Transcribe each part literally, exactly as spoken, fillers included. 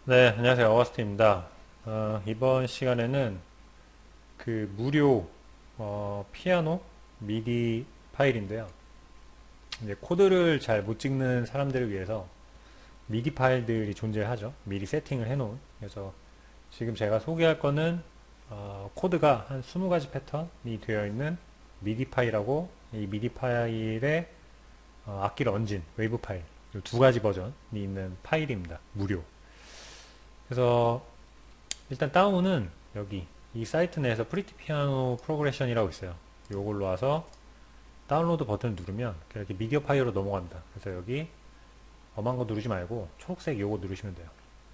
네, 안녕하세요. 어거스트입니다. 어, 이번 시간에는 그 무료 어, 피아노 미디 파일인데요. 이제 코드를 잘 못 찍는 사람들을 위해서 미디 파일들이 존재하죠. 미리 세팅을 해놓은. 그래서 지금 제가 소개할 거는 어, 코드가 한 스무 가지 패턴이 되어 있는 미디 파일하고 이 미디 파일에 어, 악기를 얹은 웨이브 파일 이 두 가지 버전이 있는 파일입니다. 무료. 그래서 일단 다운은 여기 이 사이트 내에서 프리티 피아노 프로그레션이라고 있어요. 요걸로 와서 다운로드 버튼을 누르면 이렇게 미디어 파일로 넘어갑니다. 그래서 여기 엄한 거 누르지 말고 초록색 요거 누르시면 돼요.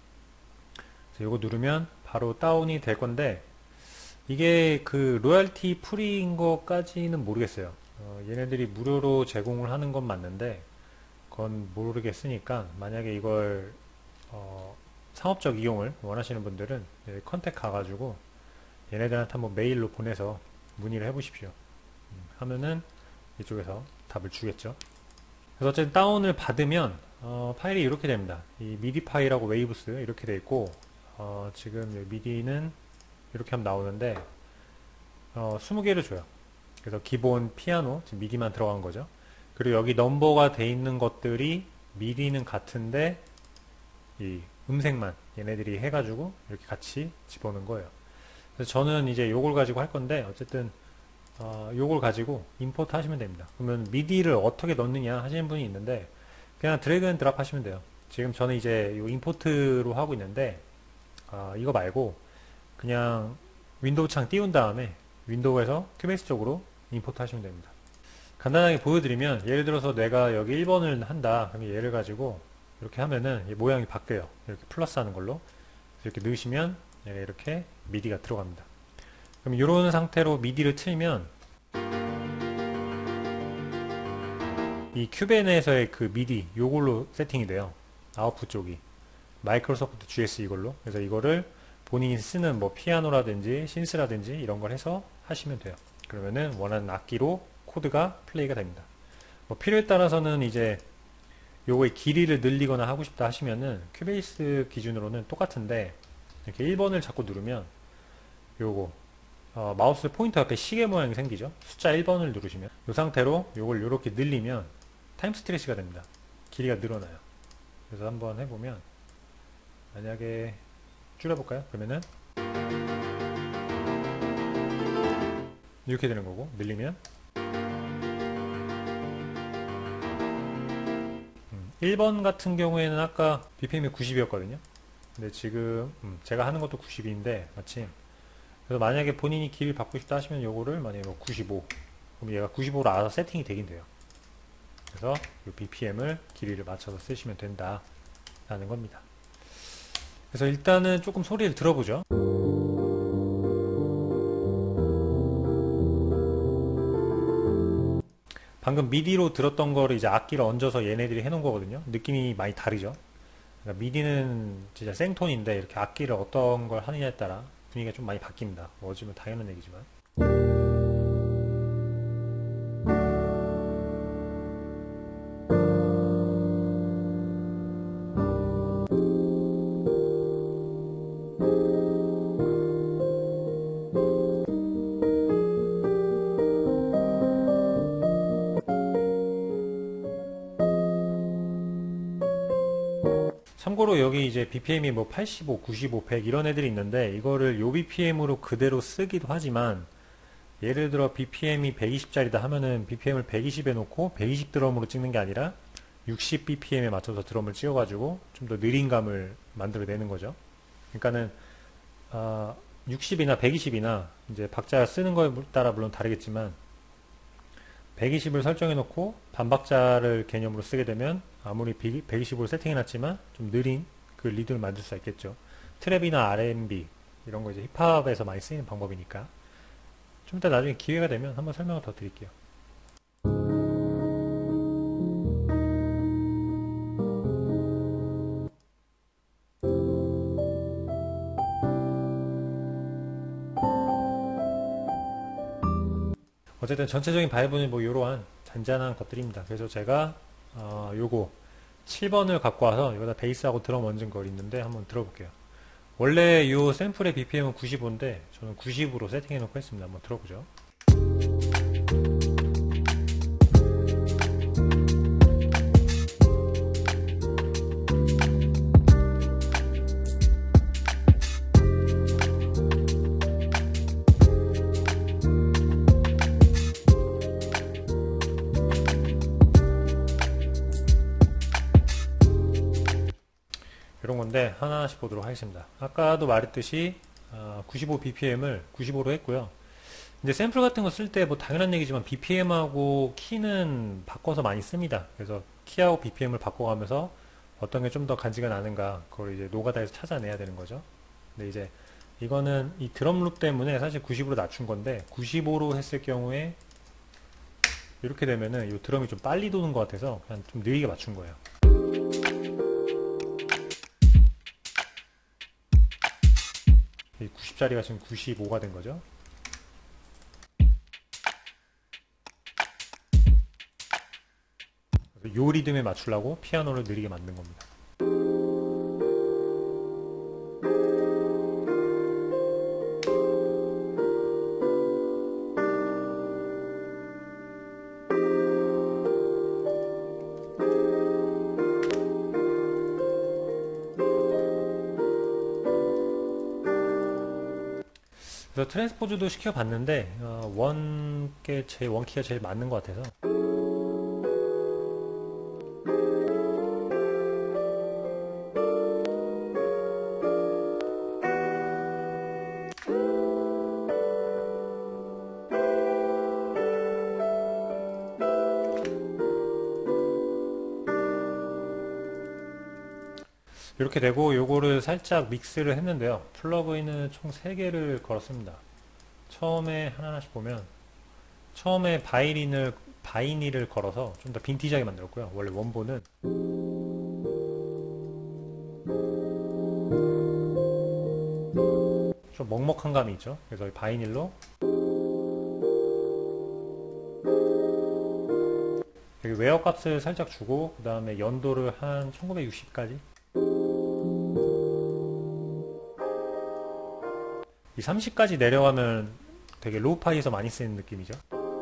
그래서 요거 누르면 바로 다운이 될 건데 이게 그 로얄티 프리인 것까지는 모르겠어요. 어, 얘네들이 무료로 제공을 하는 건 맞는데 그건 모르겠으니까 만약에 이걸 어, 상업적 이용을 원하시는 분들은 컨택 가가지고 얘네들한테 한번 메일로 보내서 문의를 해보십시오. 음, 하면은 이쪽에서 답을 주겠죠. 그래서 어쨌든 다운을 받으면 어, 파일이 이렇게 됩니다. 이 미디 파일하고 웨이브스 이렇게 돼 있고 어, 지금 미디는 이렇게 하면 나오는데 어, 스무 개를 줘요. 그래서 기본 피아노 지금 미디만 들어간 거죠. 그리고 여기 넘버가 돼 있는 것들이 미디는 같은데 이 음색만 얘네들이 해가지고 이렇게 같이 집어넣은 거예요. 그래서 저는 이제 요걸 가지고 할 건데 어쨌든 어, 요걸 가지고 임포트 하시면 됩니다. 그러면 미디를 어떻게 넣느냐 하시는 분이 있는데 그냥 드래그 앤 드랍 하시면 돼요. 지금 저는 이제 요 임포트로 하고 있는데 어, 이거 말고 그냥 윈도우 창 띄운 다음에 윈도우에서 큐베이스 쪽으로 임포트 하시면 됩니다. 간단하게 보여드리면 예를 들어서 내가 여기 일 번을 한다. 그럼 얘를 가지고 이렇게 하면은 모양이 바뀌어요. 이렇게 플러스 하는 걸로 이렇게 넣으시면 이렇게 미디가 들어갑니다. 그럼 이런 상태로 미디를 틀면 이 큐벤에서의 그 미디 요걸로 세팅이 돼요. 아웃풋 쪽이 마이크로소프트 지에스 이걸로. 그래서 이거를 본인이 쓰는 뭐 피아노라든지 신스라든지 이런 걸 해서 하시면 돼요. 그러면은 원하는 악기로 코드가 플레이가 됩니다. 뭐 필요에 따라서는 이제 요거의 길이를 늘리거나 하고 싶다 하시면은 큐베이스 기준으로는 똑같은데 이렇게 일 번을 자꾸 누르면 요거 어, 마우스 포인터 옆에 시계 모양이 생기죠. 숫자 일 번을 누르시면 이 상태로 요걸 요렇게 늘리면 타임 스트레치가 됩니다. 길이가 늘어나요. 그래서 한번 해보면 만약에 줄여볼까요? 그러면은 이렇게 되는 거고 늘리면 일 번 같은 경우에는 아까 비피엠이 구십이었거든요. 근데 지금 음, 제가 하는 것도 구십인데 마침 그래서 만약에 본인이 길이 바꾸고 싶다 하시면 요거를 만약에 뭐 구십오 그럼 얘가 구십오로 알아서 세팅이 되긴 돼요. 그래서 이 비피엠을 길이를 맞춰서 쓰시면 된다 라는 겁니다. 그래서 일단은 조금 소리를 들어보죠. 방금 미디로 들었던 거를 이제 악기를 얹어서 얘네들이 해놓은 거거든요. 느낌이 많이 다르죠. 그러니까 미디는 진짜 생톤인데 이렇게 악기를 어떤 걸 하느냐에 따라 분위기가 좀 많이 바뀝니다. 뭐 어쩌면 당연한 얘기지만. 참고로 여기 이제 비피엠이 뭐 팔십오, 구십오, 백 이런 애들이 있는데 이거를 요 비피엠으로 그대로 쓰기도 하지만 예를 들어 비피엠이 백이십 짜리다 하면은 비피엠을 백이십에 놓고 백이십 드럼으로 찍는 게 아니라 육십 비피엠에 맞춰서 드럼을 찍어가지고 좀 더 느린 감을 만들어내는 거죠. 그러니까는 어, 육십이나 백이십이나 이제 박자 쓰는 거에 따라 물론 다르겠지만 백이십을 설정해 놓고 반박자를 개념으로 쓰게 되면 아무리 백이십으로 세팅해 놨지만 좀 느린 그 리듬을 만들 수가 있겠죠. 트랩이나 알앤비 이런 거 이제 힙합에서 많이 쓰이는 방법이니까 좀 이따 나중에 기회가 되면 한번 설명을 더 드릴게요. 어쨌든 전체적인 바이브는 뭐 이러한 잔잔한 것들입니다. 그래서 제가 어, 요거 칠 번을 갖고 와서 여기다 베이스하고 드럼 얹은 걸 있는데 한번 들어볼게요. 원래 이 샘플의 비피엠은 구십오인데 저는 구십으로 세팅해 놓고 했습니다. 한번 들어보죠. 이런 건데 하나씩 보도록 하겠습니다. 아까도 말했듯이 구십오 비피엠을 구십오로 했고요. 이제 샘플 같은 거 쓸 때 뭐 당연한 얘기지만 비피엠하고 키는 바꿔서 많이 씁니다. 그래서 키하고 비피엠을 바꿔가면서 어떤 게 좀 더 간지가 나는가 그걸 이제 노가다에서 찾아내야 되는 거죠. 근데 이제 이거는 이 드럼 룹 때문에 사실 구십으로 낮춘 건데 구십오로 했을 경우에 이렇게 되면은 이 드럼이 좀 빨리 도는 것 같아서 그냥 좀 느리게 맞춘 거예요. 구십짜리가 지금 구십오가 된 거죠. 요 리듬에 맞추려고 피아노를 느리게 만든 겁니다. 그래서 트랜스포즈도 시켜봤는데 어, 원게 제일 원키가 제일 맞는 것 같아서 이렇게 되고 요거를 살짝 믹스를 했는데요. 플러그인은 총 세 개를 걸었습니다. 처음에 하나하나씩 보면 처음에 바이닐을 바이닐을 걸어서 좀 더 빈티지하게 만들었고요. 원래 원본은 좀 먹먹한 감이 있죠. 그래서 바이닐로 여기 웨어 값을 살짝 주고 그 다음에 연도를 한 천구백육십까지 이 삼십까지 내려가면 되게 로우파이에서 많이 쓰이는 느낌이죠.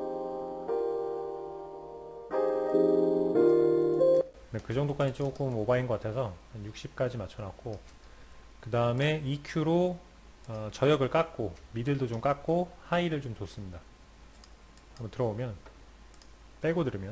네, 그 정도까지 조금 오바인 것 같아서 한 육십까지 맞춰놨고 그 다음에 이큐로 어, 저역을 깎고 미들도 좀 깎고 하이를 좀 줬습니다. 한번 들어오면 빼고 들으면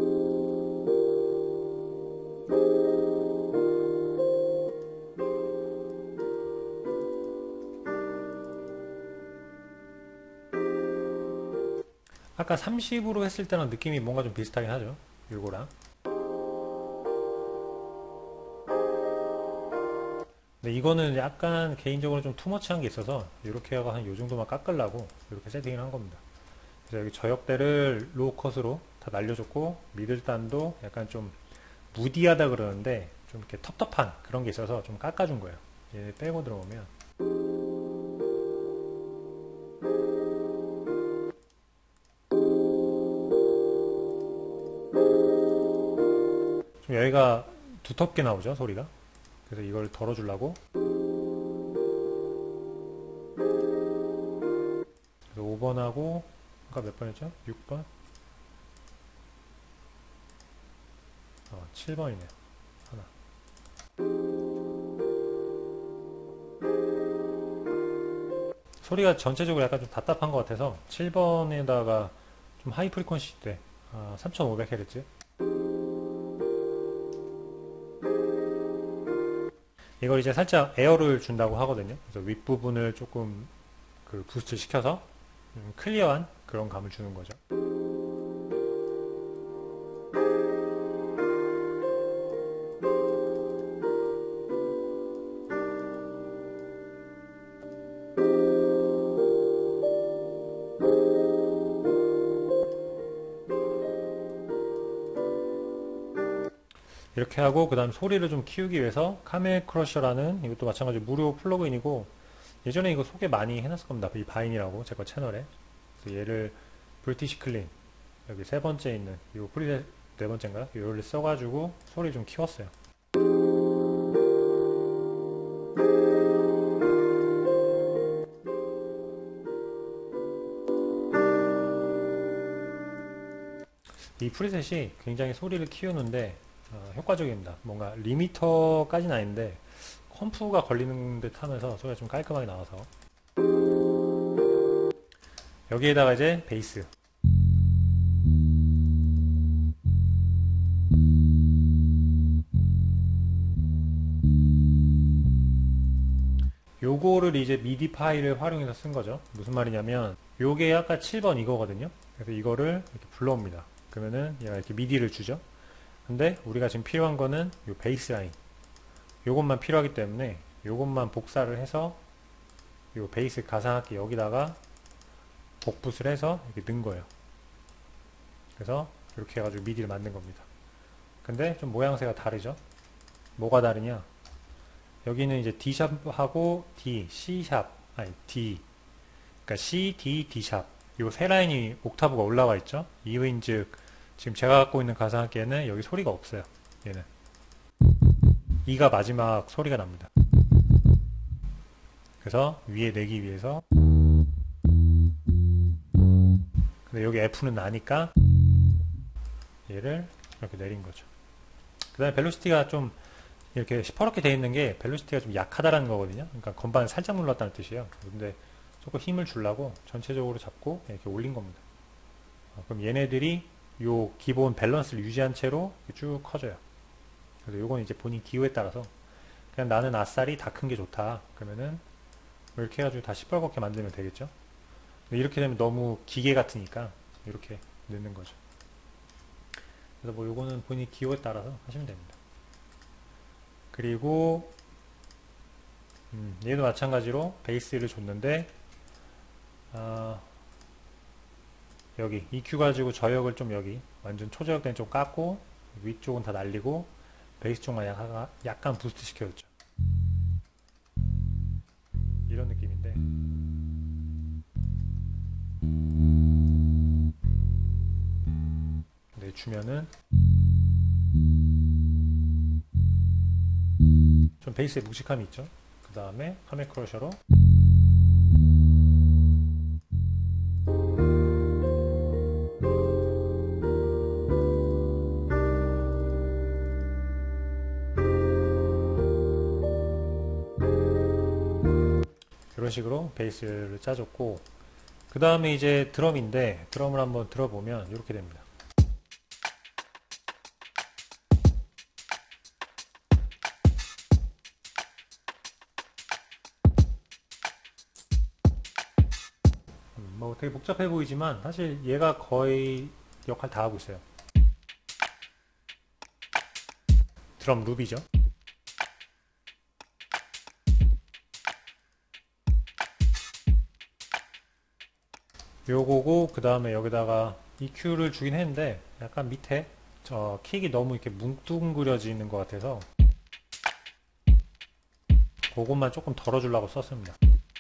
아까 삼십으로 했을 때랑 느낌이 뭔가 좀 비슷하긴 하죠. 요거랑. 근데 이거는 약간 개인적으로 좀 투머치한 게 있어서 이렇게 하고 한 요 정도만 깎으려고 이렇게 세팅을 한 겁니다. 그래서 여기 저역대를 로우 컷으로 다 날려줬고 미들단도 약간 좀 무디하다 그러는데 좀 이렇게 텁텁한 그런 게 있어서 좀 깎아준 거예요. 얘 빼고 들어오면 좀 여기가 두텁게 나오죠, 소리가. 그래서 이걸 덜어주려고 그래서 오 번하고 아까 몇 번이었죠? 육 번? 어, 칠 번이네요. 하나. 소리가 전체적으로 약간 좀 답답한 것 같아서 칠 번에다가 좀 하이 프리퀀시 때 아, 삼천오백 헤르츠 이걸 이제 살짝 에어를 준다고 하거든요. 그래서 윗부분을 조금 그 부스트 시켜서 음, 클리어한 그런 감을 주는 거죠. 이렇게 하고 그 다음 소리를 좀 키우기 위해서 카멜 크러셔라는 이것도 마찬가지로 무료 플러그인이고 예전에 이거 소개 많이 해놨을 겁니다. 이 바인이라고 제 거 채널에. 그래서 얘를 브리티시 클린 여기 세 번째 있는 이 프리셋 네 번째인가요? 요를 써가지고 소리 좀 키웠어요. 이 프리셋이 굉장히 소리를 키우는데 어, 효과적입니다. 뭔가 리미터까지는 아닌데 컴프가 걸리는 듯 하면서 소리가 좀 깔끔하게 나와서. 여기에다가 이제 베이스, 요거를 이제 미디 파일을 활용해서 쓴 거죠. 무슨 말이냐면 요게 아까 칠 번 이거거든요. 그래서 이거를 이렇게 불러옵니다. 그러면은 얘가 이렇게 미디를 주죠. 근데 우리가 지금 필요한 거는 요 베이스 라인, 요것만 필요하기 때문에 요것만 복사를 해서 요 베이스 가상악기 여기다가 복붙을 해서 이렇게 넣은 거예요. 그래서 이렇게 해가지고 미디를 만든 겁니다. 근데 좀 모양새가 다르죠. 뭐가 다르냐? 여기는 이제 D샵하고 D, C샵, 아니 D, 그러니까 C, D, D샵 요 세 라인이 옥타브가 올라와 있죠. 이유인즉 지금 제가 갖고 있는 가상악기에는 여기 소리가 없어요. 얘는 E가 마지막 소리가 납니다. 그래서 위에 내기 위해서, 근데 여기 F는 나니까 얘를 이렇게 내린 거죠. 그 다음에 벨로시티가 좀 이렇게 시퍼렇게 되어 있는 게 벨로시티가 좀 약하다라는 거거든요. 그러니까 건반을 살짝 눌렀다는 뜻이에요. 근데 조금 힘을 주려고 전체적으로 잡고 이렇게 올린 겁니다. 어, 그럼 얘네들이 요 기본 밸런스를 유지한 채로 쭉 커져요. 그래서 요건 이제 본인 기호에 따라서 그냥 나는 아싸리 다 큰 게 좋다. 그러면은 이렇게 해가지고 다 시뻘겋게 만들면 되겠죠. 이렇게 되면 너무 기계 같으니까 이렇게 넣는 거죠. 그래서 뭐 요거는 본인 기호에 따라서 하시면 됩니다. 그리고 음, 얘도 마찬가지로 베이스를 줬는데 아, 여기 이큐 가지고 저역을 좀 여기 완전 초저역된 쪽 깎고 위쪽은 다 날리고 베이스 쪽만 약간, 약간 부스트 시켜줬죠. 이런 느낌인데 네, 주면은 좀 베이스에 묵직함이 있죠. 그 다음에 카멜 크러셔로 이런 식으로 베이스를 짜줬고, 그 다음에 이제 드럼인데 드럼을 한번 들어보면 이렇게 됩니다. 음, 뭐 되게 복잡해 보이지만 사실 얘가 거의 역할 다 하고 있어요. 드럼 룹이죠. 요거고, 그 다음에 여기다가 이큐를 주긴 했는데 약간 밑에 저 킥이 너무 이렇게 뭉뚱그려지는 것 같아서 그것만 조금 덜어주려고 썼습니다.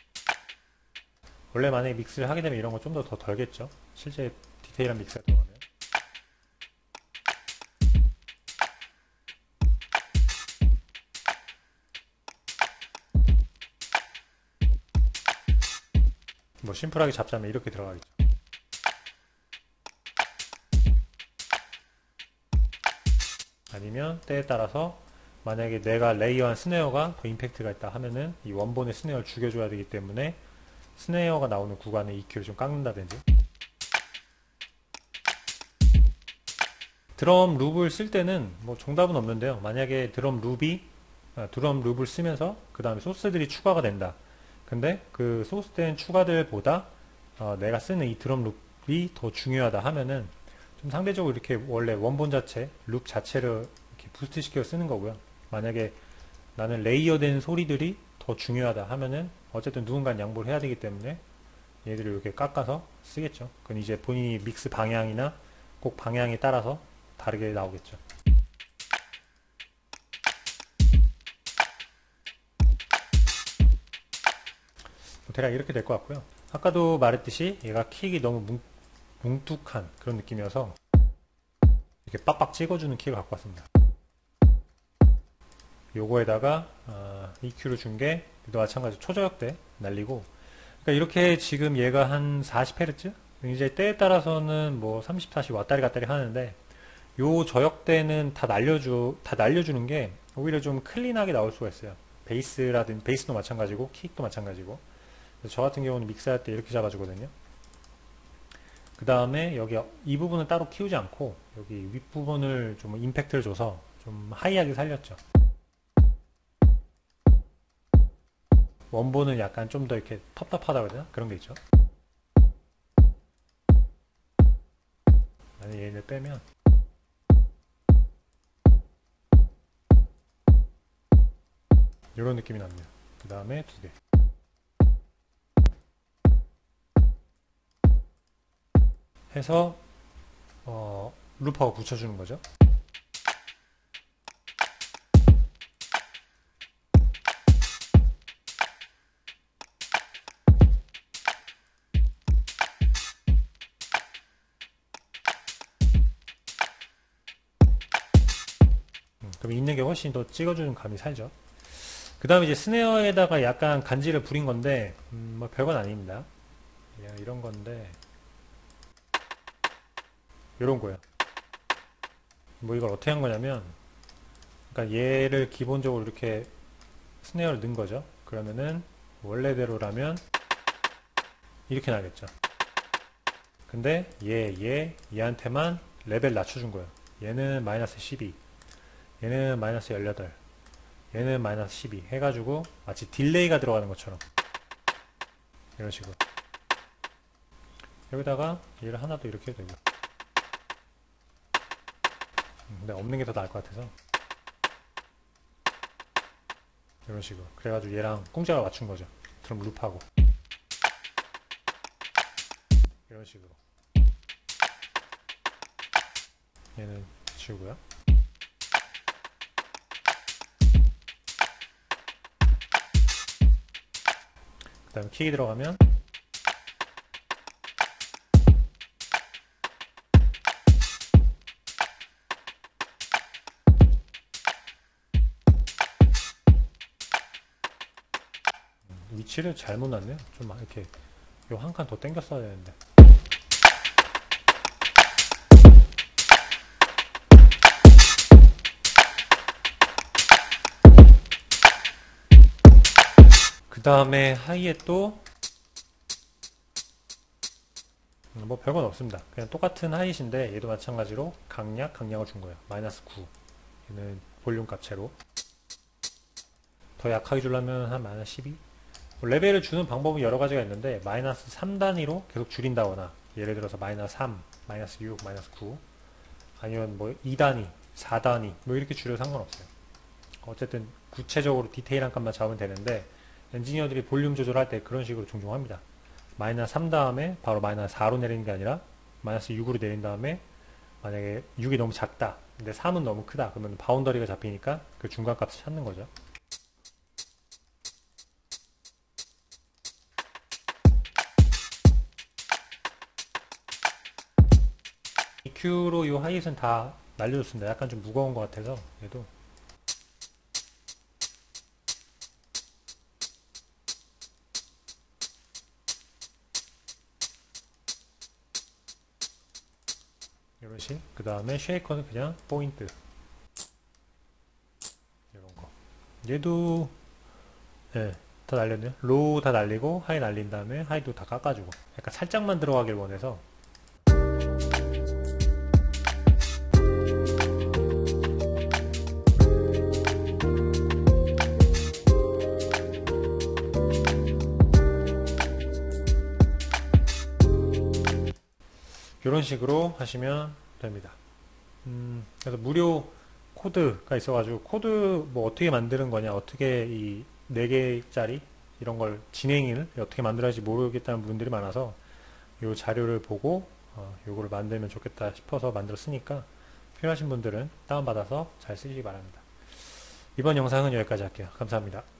원래 만약에 믹스를 하게 되면 이런 거 좀 더 더 덜겠죠. 실제 디테일한 믹스가 들어가면. 뭐 심플하게 잡자면 이렇게 들어가겠죠. 아니면 때에 따라서 만약에 내가 레이어한 스네어가 더 임팩트가 있다 하면은 이 원본의 스네어를 죽여줘야 되기 때문에 스네어가 나오는 구간의 이큐를 좀 깎는다든지. 드럼 룹을 쓸 때는 뭐 정답은 없는데요. 만약에 드럼 룹이 아, 드럼 룹을 쓰면서 그 다음에 소스들이 추가가 된다. 근데 그 소스된 추가들보다 어, 내가 쓰는 이 드럼 룹이 더 중요하다 하면은 좀 상대적으로 이렇게 원래 원본 자체, 룹 자체를 이렇게 부스트 시켜 쓰는 거고요. 만약에 나는 레이어된 소리들이 더 중요하다 하면은 어쨌든 누군가는 양보를 해야 되기 때문에 얘들을 이렇게 깎아서 쓰겠죠. 그건 이제 본인이 믹스 방향이나 꼭 방향에 따라서 다르게 나오겠죠. 대략 이렇게 될 것 같고요. 아까도 말했듯이 얘가 킥이 너무 뭉, 뭉툭한 그런 느낌이어서 이렇게 빡빡 찍어주는 키를 갖고 왔습니다. 요거에다가 어, 이큐를 준 게 마찬가지 초저역대 날리고, 그러니까 이렇게 지금 얘가 한 사십 헤르츠? 이제 때에 따라서는 뭐 삼십, 사십 왔다리 갔다리 하는데, 요 저역대는 다 날려주 다 날려주는 게 오히려 좀 클린하게 나올 수가 있어요. 베이스라든 베이스도 마찬가지고 킥도 마찬가지고. 그래서 저 같은 경우는 믹스할 때 이렇게 잡아주거든요. 그 다음에 여기 이 부분은 따로 키우지 않고 여기 윗부분을 좀 임팩트를 줘서 좀 하이하게 살렸죠. 원본은 약간 좀 더 이렇게 텁텁하다 그러나 그런 게 있죠. 만약 얘를 빼면 이런 느낌이 납니다. 그 다음에 두 개. 해서 어, 루프하고 붙여주는 거죠. 음, 그럼 있는 게 훨씬 더 찍어주는 감이 살죠. 그 다음에 이제 스네어에다가 약간 간지를 부린 건데, 음, 뭐 별건 아닙니다. 그냥 이런 건데, 이런 거예요. 뭐 이걸 어떻게 한 거냐면, 그러니까 얘를 기본적으로 이렇게 스네어를 넣은 거죠. 그러면은 원래대로라면 이렇게 나겠죠. 근데 얘, 얘, 얘한테만 레벨 낮춰준 거예요. 얘는 마이너스 십이, 얘는 마이너스 십팔, 얘는 마이너스 십이 해가지고 마치 딜레이가 들어가는 것처럼 이런 식으로. 여기다가 얘를 하나 더 이렇게 해도 되고. 근데 없는 게 더 나을 것 같아서 이런 식으로. 그래가지고 얘랑 공짜로 맞춘 거죠. 드럼 룹하고 이런 식으로. 얘는 지우고요. 그 다음에 킥이 들어가면 위치를 잘못 놨네요. 좀 이렇게 요 한 칸 더 당겼어야 되는데. 그 다음에 하이에 또 뭐 별건 없습니다. 그냥 똑같은 하이신데 얘도 마찬가지로 강약, 강약을 준 거예요. 마이너스 구. 얘는 볼륨 값채로. 더 약하게 주려면 한 마이너스 십이. 레벨을 주는 방법은 여러 가지가 있는데 마이너스 삼 단위로 계속 줄인다거나, 예를 들어서 마이너스 삼, 마이너스 육, 마이너스 구, 아니면 뭐 이 단위, 사 단위 뭐 이렇게 줄여도 상관없어요. 어쨌든 구체적으로 디테일한 값만 잡으면 되는데, 엔지니어들이 볼륨 조절할 때 그런 식으로 종종 합니다. 마이너스 삼 다음에 바로 마이너스 사로 내리는 게 아니라 마이너스 육으로 내린 다음에, 만약에 육이 너무 작다 근데 삼은 너무 크다 그러면 바운더리가 잡히니까 그 중간 값을 찾는 거죠. 이큐로 이 하이잇은 다 날려줬습니다. 약간 좀 무거운 것 같아서. 얘도 이런 식. 그 다음에 쉐이커는 그냥 포인트 이런 거. 얘도 예, 다 날렸네요. 로우 다 날리고 하이 날린 다음에 하이도 다 깎아주고, 약간 살짝만 들어가길 원해서. 이런 식으로 하시면 됩니다. 음, 그래서 무료 코드가 있어가지고, 코드 뭐 어떻게 만드는 거냐, 어떻게 이 네 개짜리 이런 걸 진행을 어떻게 만들어야지 모르겠다는 분들이 많아서 이 자료를 보고 어, 요거를 만들면 좋겠다 싶어서 만들었으니까, 필요하신 분들은 다운받아서 잘 쓰시기 바랍니다. 이번 영상은 여기까지 할게요. 감사합니다.